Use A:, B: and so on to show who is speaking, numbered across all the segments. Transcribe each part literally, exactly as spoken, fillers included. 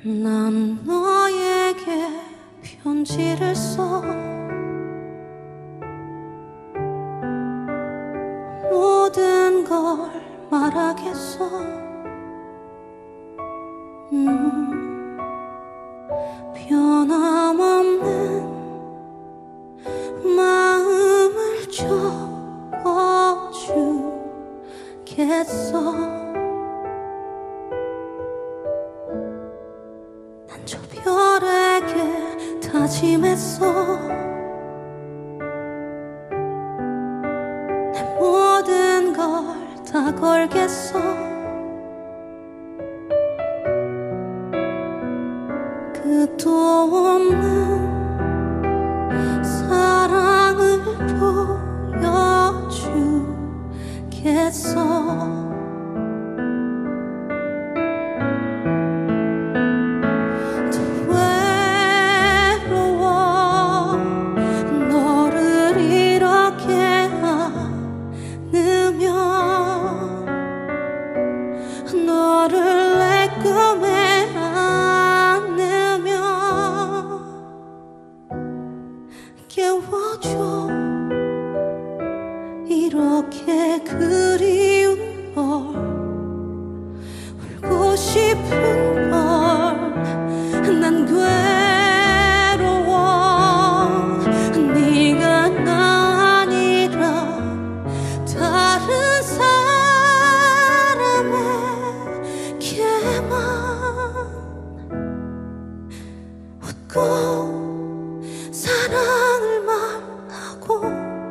A: 난 너에게 편지를 써 모든 걸 말하겠어. 음, 변함없는 마음을 적어주겠어. 저 별에게 다짐했어. 내 모든 걸 다 걸겠어. 끝도 없는 사랑을 보여주겠어. 너를 내 꿈에 안으며 깨워줘. 이렇게 그리운 걸, 울고 싶은 걸. 난 괴로워. 네가 나 아니라 다른 사람 웃고 사랑을 말하고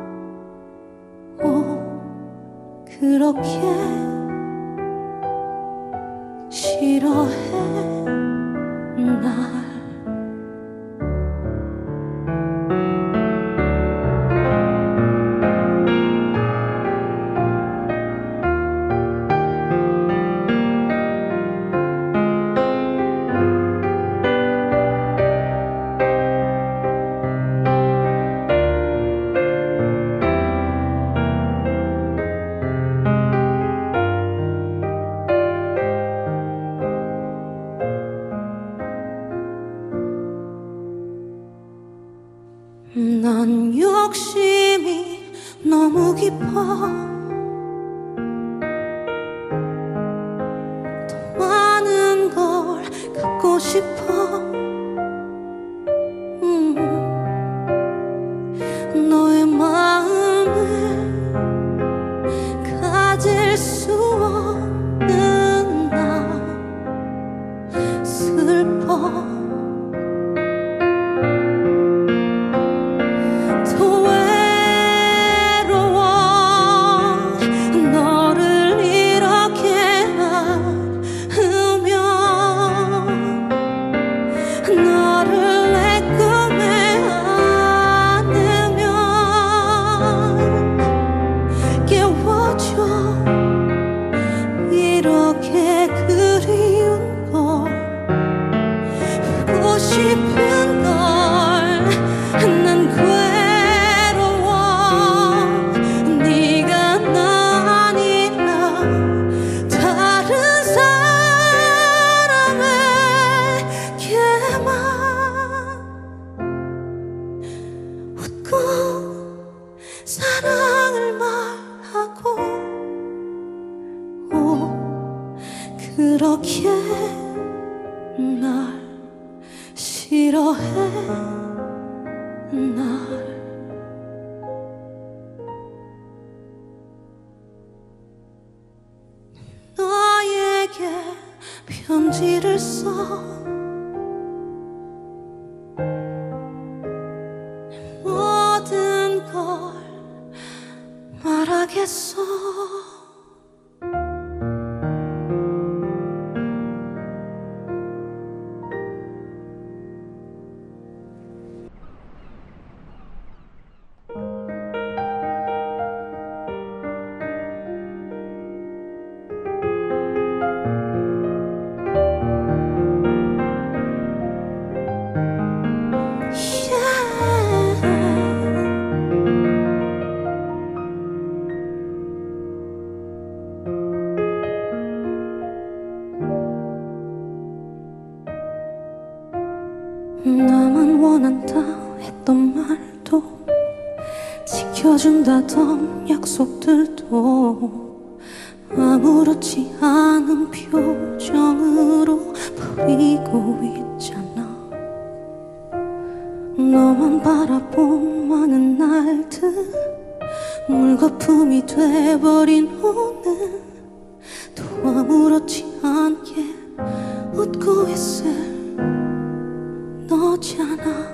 A: 오, 그렇게 싫어해 날. 난 욕심이 너무 깊어. 더 많은 걸 갖고 싶어. 음, 너의 마음을 가질 수 없는 나 슬퍼. 이렇게 그리운 걸, 울고 싶은 걸. 난 괴로워. 네가 나 아니라 다른 사람에게만 웃고 사랑을 말하고 오, 그렇게 날 싫어해 날. 너에게 편지를 써 모든 걸 말하겠어. 나만 원한다 했던 말도 지켜준다던 약속들도 아무렇지 않은 표정으로 버리고 있잖아. 너만 바라본 많은 날들 물거품이 돼버린 오늘 또 아무렇지 않게 웃고 있을 너잖아.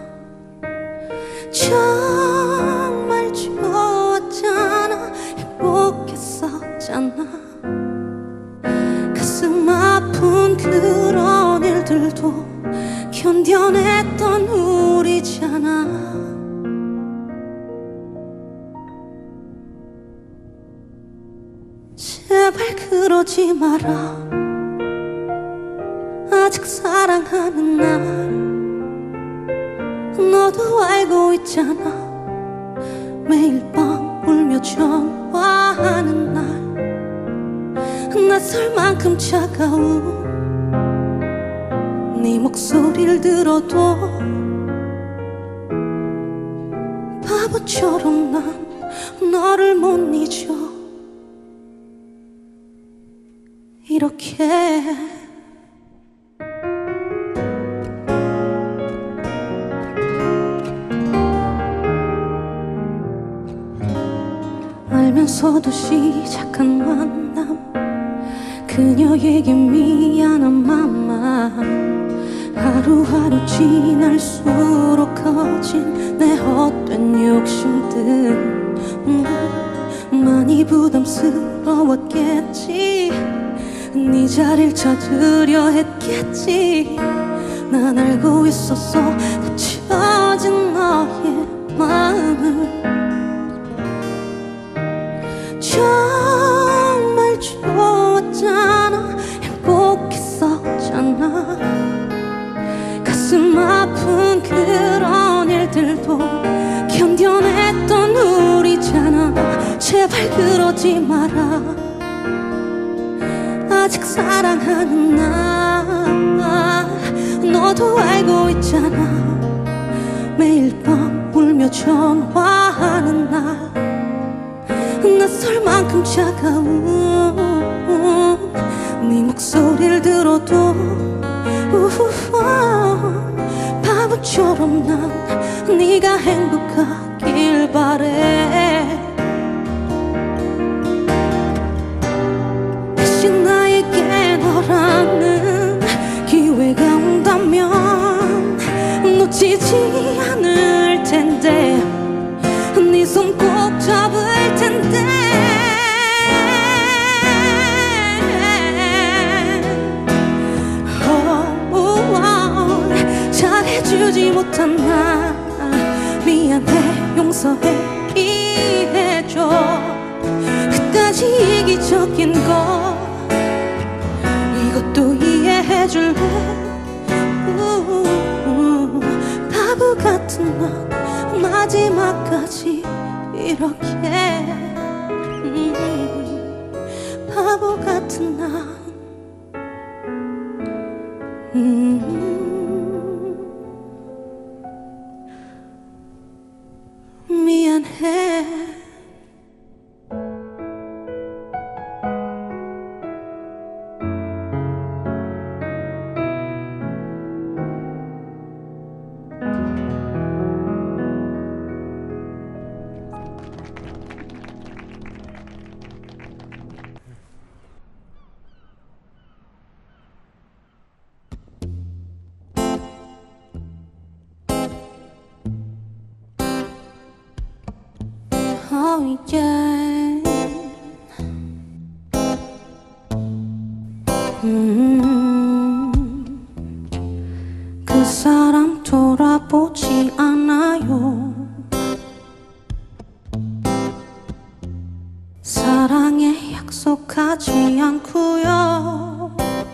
A: 정말 좋았잖아. 행복했었잖아. 가슴 아픈 그런 일들도 견뎌냈던 우리잖아. 제발 그러지 마라. 아직 사랑하는 날 너도 알고 있잖아. 매일 밤 울며 전화하는 날 낯설 만큼 차가운 네 목소리를 들어도 바보처럼 난 너를 못 잊어. 이렇게 알면서도 시작한 만남 그녀에게 미안한 맘만 하루하루 지날수록 커진 내 헛된 욕심들 음, 많이 부담스러웠겠지. 네 자리를 찾으려 했겠지. 난 알고 있었어 닫혀진 너의 마음을. 정말 좋았잖아. 행복했었잖아. 가슴 아픈 그런 일들도 견뎌냈던 우리잖아. 제발 그러지 마라. 아직 사랑하는 나 너도 알고 있잖아. 매일 밤 울며 전화하는 날 낯설 만큼 차가운 네 목소리를 들어도 우후후 바보처럼 난 네가 행복하길 바래. 다시 나에게 너라는 기회가 온다면 놓치지 않을 텐데 네 손 꼭 잡을 텐데. oh, oh, oh. 잘해주지 못한 나 미안해. 용서해. 이해해줘. 그까지 이기적인 거 이것도 이해해줄래. 우우, 바보 같은 난 마지막까지 이렇게 음, 바보 같은 난 음, 미안해. Oh yeah. 음, 그 사람 돌아보지 않아요. 사랑에 약속하지 않고요.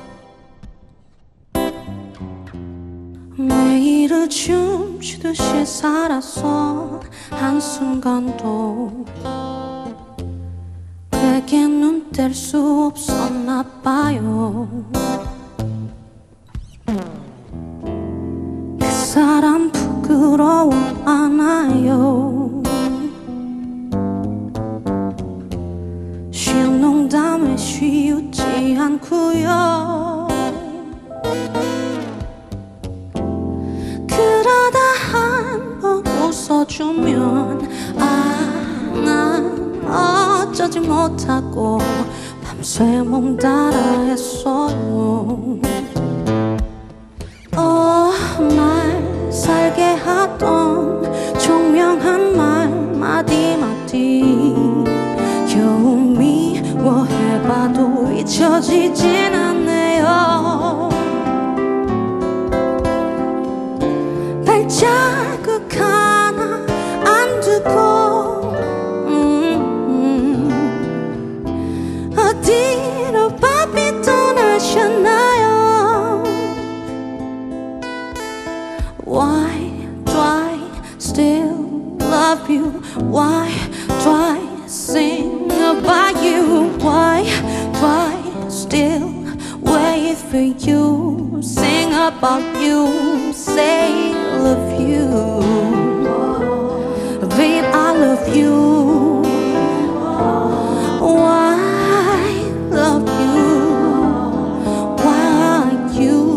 A: 매일을 춤추듯이 살았어. 한순간도 내게 눈 뗄 수 없었나 봐요. 그 사람 않아요. 쉬운 농담에 쉬우지 않고요. 그러다 한번 웃어주면 아, 난 어쩌지 못하고 밤새 몸따라 했어요. 어, 날 살게 하던 총명한 말 마디마디 겨우 미워해봐도 잊혀지진 않네요. 발자국 하나 안 두고 음, 어디로 바삐 떠나셨나요? Why do I still love you? Why do I sing about you? Why do I still wait for you? Sing about you, say I love you. Babe, I love you. Why love you? Why you?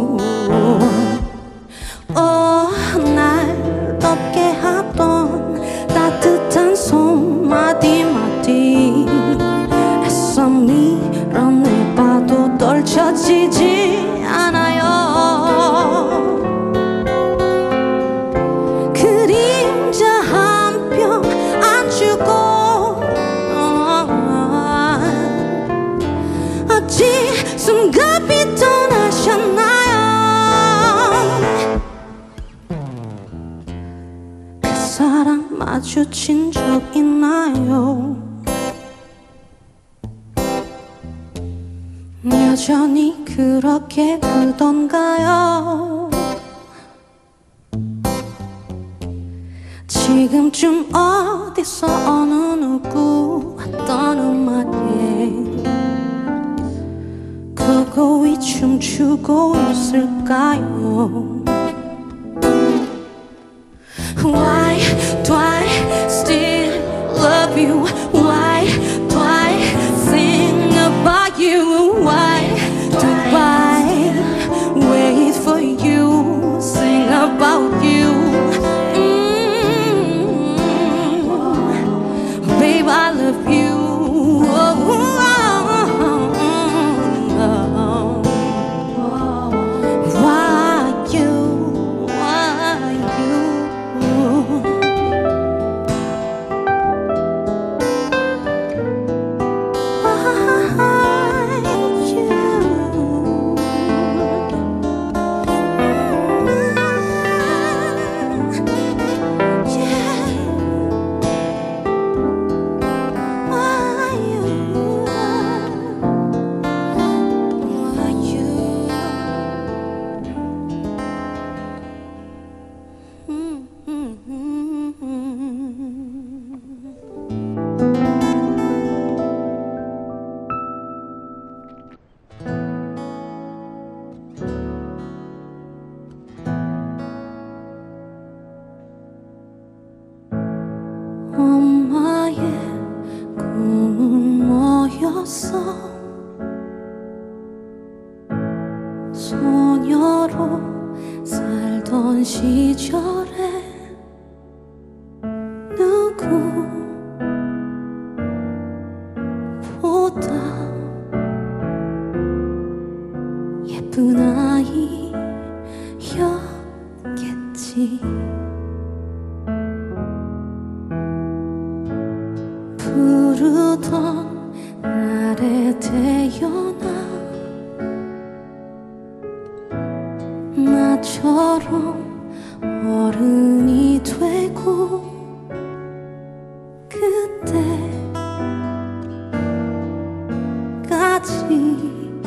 A: 어, 날 덥게 하던 따뜻한 손 마디마디 애써 밀어내봐도 떨쳐지지 않아요. 그림자 한 뼘 안 주고 어찌 숨가피 떠나셨나요? 그 사랑 마주친 적 있나요? 여전히 그렇게 크던가요? 지금쯤 어디서 어느 누구 어떤 음악에 그거이 춤추고 있을까요? Why do I still love you? Why do I sing about you? Why do I wait for you? Sing about you. Mm-hmm. Babe, I love you. Oh, oh, oh, oh. Why you? Why you? 엄마의 꿈은 뭐였어? 소녀로 살던 시절에 누구보다 예쁜 아이였겠지. 부르던 날에 태어나 나처럼 어른이 되고 그때까지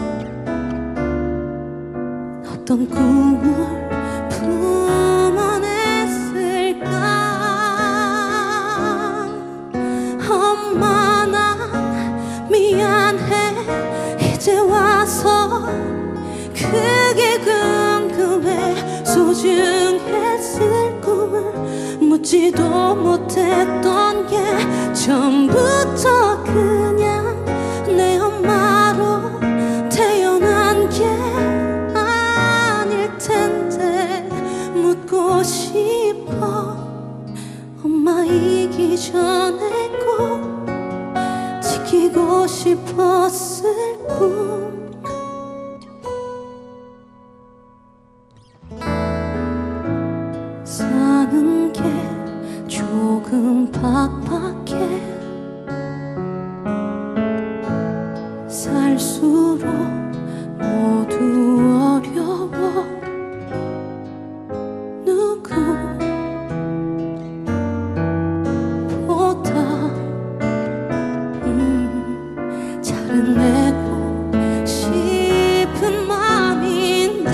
A: 어떤 꿈을 품어냈을까? 엄마 난 미안해 이제 와서 그게 궁금해. 소중했을 꿈을 묻지 알지도 못했던 게 처음부터 그냥 내 엄마로 태어난 게 아닐 텐데 묻고 싶어. 엄마이기 전에 꼭 지키고 싶었을 꿈. 사는 게 조금 팍팍해. 살수록 모두 어려워. 누구보다 음, 잘해내고 싶은 맘인데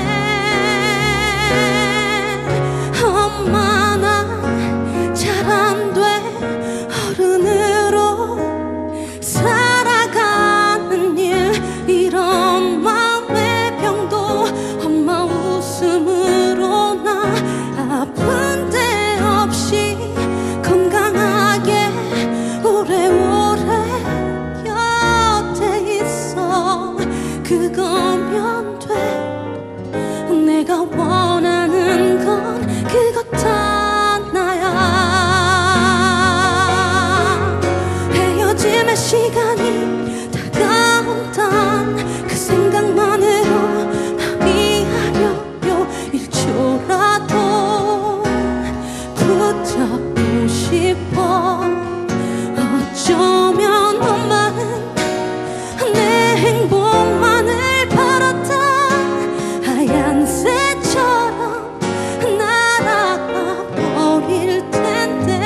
A: 엄마 난 잘 안 돼. 어른으로 살아가는 일 이런 마음의 병도 엄마 웃음으로 나 아픈 데 없이 건강하게 오래오래 곁에 있어. 그거면 돼. 내가 원하는 건 그것 하나야. 헤어짐의 시간이 다가온단 그 생각만으로 미하려요. 일 초라도 붙잡고 싶어. 어쩌면 엄마는 내 행복만을 바랐다. 하얀 새처럼 날아가 버릴 텐데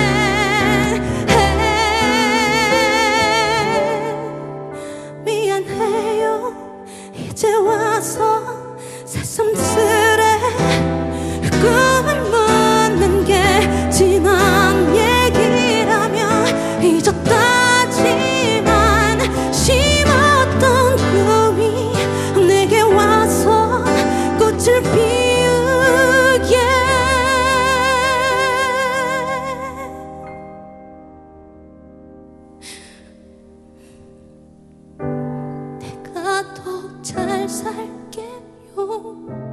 A: 미안해요. 이제 와서 새삼스레 꿈을 묻는 게 지난 얘기라면 잊었다지만 심었던 꿈이 내게 와서 꽃을 피우게. 내가 더 잘 살게요.